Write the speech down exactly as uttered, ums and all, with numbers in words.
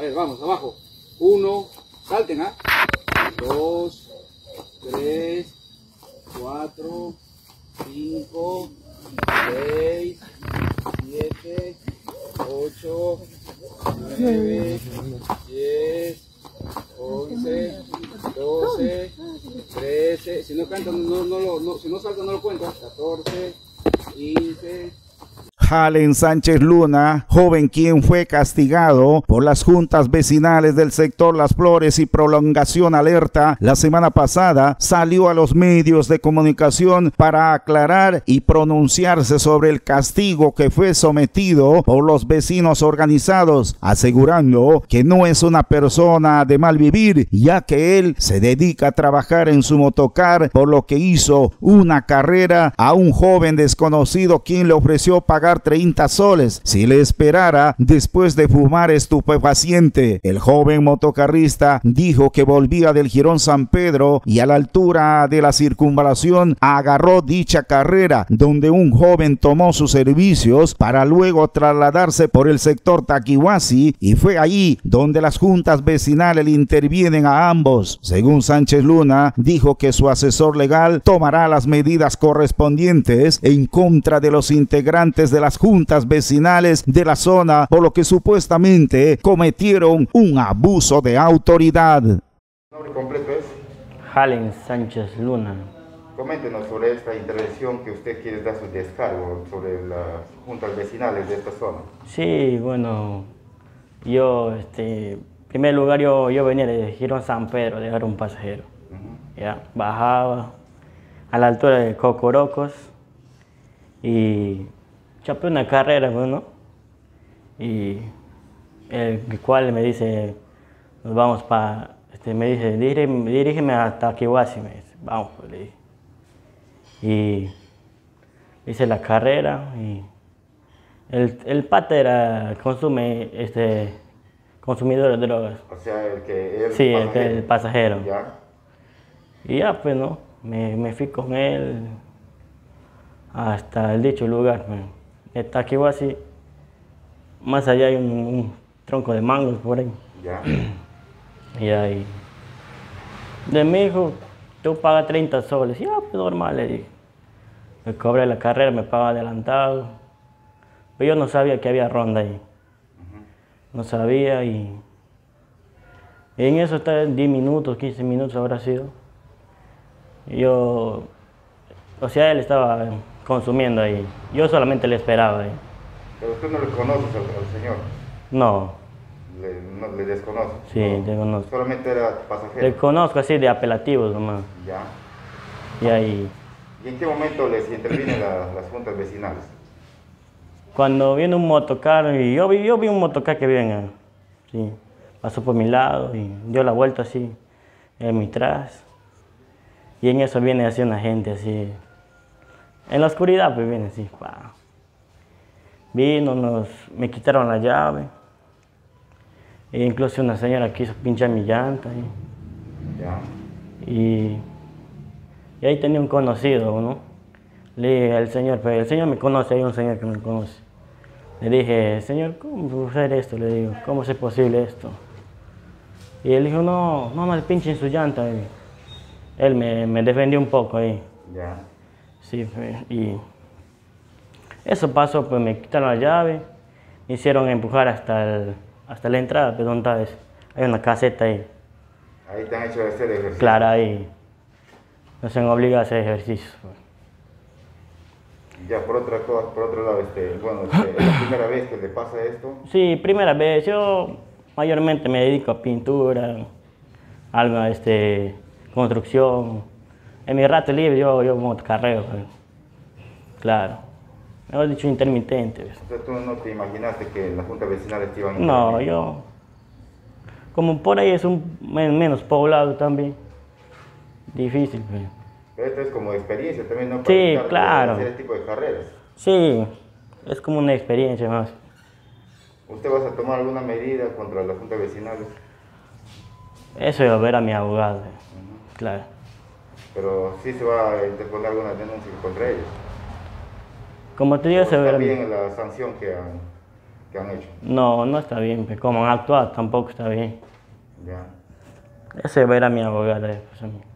ver, vamos, abajo. Uno, salten, ¿ah? Dos, tres, cuatro, cinco, seis, siete, ocho, nueve, diez, once, doce, trece. Si no cantan, no, no, lo, no, si no saltan, no lo cuentas. catorce, quince. Halen Sánchez Luna, joven quien fue castigado por las juntas vecinales del sector Las Flores y Prolongación Alerta la semana pasada, salió a los medios de comunicación para aclarar y pronunciarse sobre el castigo que fue sometido por los vecinos organizados, asegurando que no es una persona de mal vivir, ya que él se dedica a trabajar en su motocar, por lo que hizo una carrera a un joven desconocido quien le ofreció pagar treinta soles si le esperara después de fumar estupefaciente. El joven motocarrista dijo que volvía del Jirón San Pedro y a la altura de la circunvalación agarró dicha carrera, donde un joven tomó sus servicios para luego trasladarse por el sector Taquihuasi, y fue allí donde las juntas vecinales intervienen a ambos. Según Sánchez Luna, dijo que su asesor legal tomará las medidas correspondientes en contra de los integrantes de las juntas vecinales de la zona, por lo que supuestamente cometieron un abuso de autoridad. ¿El nombre completo es? Halen Sánchez Luna. Coméntenos sobre esta intervención que usted quiere dar su descargo sobre las juntas vecinales de esta zona. Sí, bueno, yo, este, en primer lugar, yo, yo venía de Jirón San Pedro, de dejar un pasajero. Uh-huh. Ya, bajaba a la altura de Cocorocos y chapé una carrera, bueno, y el cual me dice, nos vamos para, este, me dice, dirígeme, dirígeme hasta Taquihuasi, me dice, vamos, pues, le dije. Y hice la carrera y el, el pata era, consume, este, consumidor de drogas. O sea, el que el sí, pasajero. el, que, el pasajero. ¿Ya? Y ya, pues, ¿no? Me, me fui con él hasta el dicho lugar, pues. De Taquihuasi, más allá hay un, un tronco de mangos por ahí. Ya. Y ahí, de mi hijo, tú pagas treinta soles. Y ya, pues normal, le dije. Me cobré la carrera, me paga adelantado. Pero yo no sabía que había ronda ahí. Uh-huh. No sabía y, y en eso está diez minutos, quince minutos habrá sido. Y yo, o sea, él estaba consumiendo ahí. Yo solamente le esperaba ahí. ¿Pero usted no le conoce al, al señor? No. Le, no, le desconoce. Sí, no, te conozco. Solamente era pasajero. Le conozco así de apelativos nomás. Ya. Y ahí. ¿Y en qué momento les intervienen la, las juntas vecinales? Cuando viene un motocar, y yo vi, yo vi un motocar que viene, sí, pasó por mi lado y dio la vuelta así, en mi tras. Y en eso viene así una gente así, en la oscuridad pues viene así, pa. Vino, nos, me quitaron la llave. E incluso una señora quiso pinchar mi llanta. Y, ya. y, y ahí tenía un conocido, ¿no? Le dije al señor, pero el señor me conoce, hay un señor que me conoce. Le dije, señor, ¿cómo puedo hacer esto? Le digo, ¿cómo es posible esto? Y él dijo, no, no, no le pinchen su llanta. Y él me, me defendió un poco ahí. Ya. Sí, y eso pasó, pues me quitaron la llave, me hicieron empujar hasta, el, hasta la entrada, pues donde está, hay una caseta ahí. Ahí te han hecho hacer ejercicio. Claro, ahí nos han obligado a hacer ejercicios. Pues. Ya, por otra cosa, por otro lado, este, bueno, este, ¿es la primera vez que le pasa esto? Sí, primera vez. Yo mayormente me dedico a pintura, algo, este, construcción. En mi rato libre yo, yo motocarreo, pues. Claro. Mejor dicho, intermitente. Pues. O sea, ¿tú no te imaginaste que las juntas vecinales te iban a No, intervenir? yo... Como por ahí es un menos poblado también, difícil, pues. Pero esto es como experiencia también, ¿no? Para Sí, evitar claro. hacer este tipo de carreras. Sí, es como una experiencia más. ¿Usted va a tomar alguna medida contra las juntas vecinales? Eso iba a ver a mi abogado, uh-huh. Claro. Pero sí se va a interponer alguna denuncia contra ellos. Como te digo, se ve. Está bien la sanción que han, que han hecho. No, no está bien, pues como han actuado tampoco está bien. Ya. Ese va a ir a mi abogada después a mí.